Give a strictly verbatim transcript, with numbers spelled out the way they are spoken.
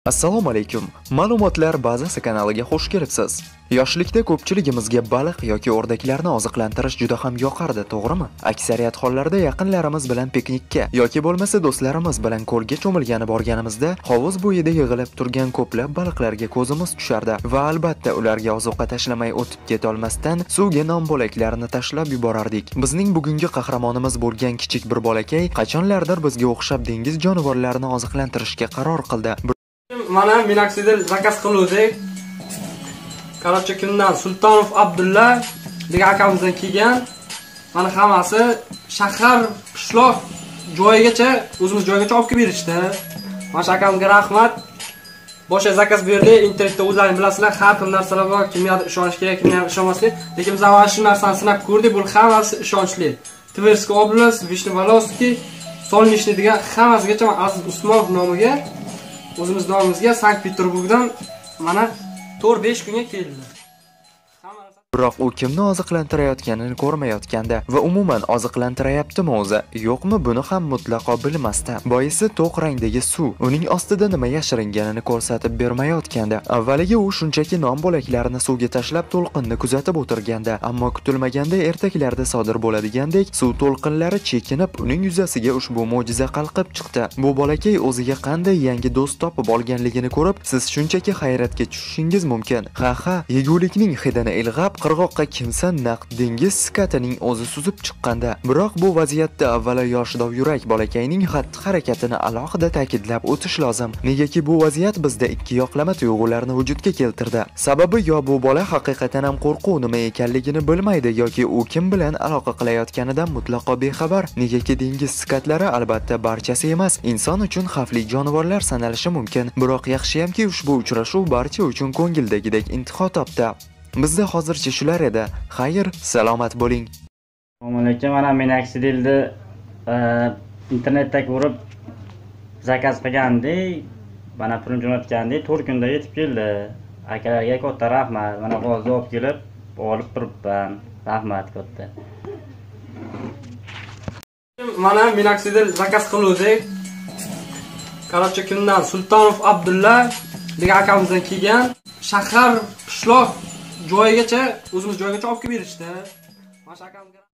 Assalomu alaykum. Ma'lumotlar bazasi kanaliga xush kelibsiz. Yoshlikda ko'pchiligimizga baliq yoki o'rdaklarni oziqlantirish juda ham yoqardi, to'g'rimi? Aksariyat hollarda yaqinlarimiz bilan piknikka yoki bo'lmasa do'stlarimiz bilan ko'lga cho'milgani borganimizda hovuz bo'yida yig'ilib turgan ko'plab baliqlarga ko'zimiz tushardi va albatta ularga ozuqa tashlamay o'tib keta olmasdan suvga non bo'laklarini tashlab yuborardik. Bizning bugungi qahramonimiz bo'lgan kichik bir bolakay qachonlardir bizga o'xshab dengiz jonivorlarini oziqlantirishga qaror qildi. Mana Minaxidil zakaz qiluvdik. Qaroqchi kimdan? Sultonov Abdulla degan akamizdan kelgan. Mana hammasi shahar, qishloq joyigacha, o'zimiz joyigacha olib kelib berishdi. Mana akamga rahmat. Boshqa zakaz berdi, internetda o'zlaringiz bilasizlar, har xil narsalar bor, kimga ishonish kerak, kimga ishonmaslik. Lekin biz avval shu narsani sinab ko'rdik, bu hammasi ishonchli. Tverskiy oblast, Vishnevolovskiy, Solnishniy degan hammasigacha Aziz Usmonov nomiga o'zimiz nomimizga Sankt-Peterburgdan mana to'rt besh kunga keldi. Biroq u kimni oziqlantirayotganini ko'rmayotganda va umuman oziqlantirayaptimi o'zi, yo'qmi buni ham mutlaqo bilmasdi. Boisi to'q rangdagi suv uning ostida nima yashiringanini ko'rsatib bermayotgandi. Avvaliga u shunchaki non bo'laklarini suvga tashlab to'lqinni kuzatib o'tirganda, ammo kutilmaganda ertaklarda sodir bo'ladigandek suv to'lqinlari chekinib uning yuzasiga ushbu mo'jiza qalqib chiqdi. Bu bolakay o'ziga qanday yangi do'st topib olganligini ko'rib, siz shunchaki hayratga tushishingiz mumkin. Ha ha, yegulikning hidini ilg'ab qirg'oqqa kimsa naqd dengiz skatining o'zi suzib chiqqanda. Biroq bu vaziyatda avvalo yoshidov yurak bolakayning xatti-harakatini alohida ta'kidlab o'tish lozim. Negaki bu vaziyat bizda ikki yoqlama tuyg'ularni vujudga keltirdi. Sababi yo bu bola haqiqatan ham qo'rquv nima ekanligini bilmaydi yoki u kim bilan aloqa qilayotganidan mutlaqo bexabar. Negaki dengiz skatlari albatta barchasi emas, inson uchun xavfli jonivorlar sanalishi mumkin. Biroq yaxshiyamki ushbu uchrashuv barcha uchun ko'ngildagidek intiho topdi. Bizda hozircha shular edi. Xayr, salomat bo'ling. Assalomu alaykum. Mana Minaxidilni internetda ko'rib zakaz qilgandik. Mana pulni jo'natgandik. to'rt kunda yetib keldi. Akalarga katta rahmat. Mana hozir olib kelib, olib turibman. Rahmat katta. Mana Minaxidil zakaz qiluvdik. Qaroqchi kimdan? Sultonov Abdulla degan akamizdan kelgan. Shahar, qishloq joyigacha, o'zimiz joyigacha olib kelib berishdi. Mana akamga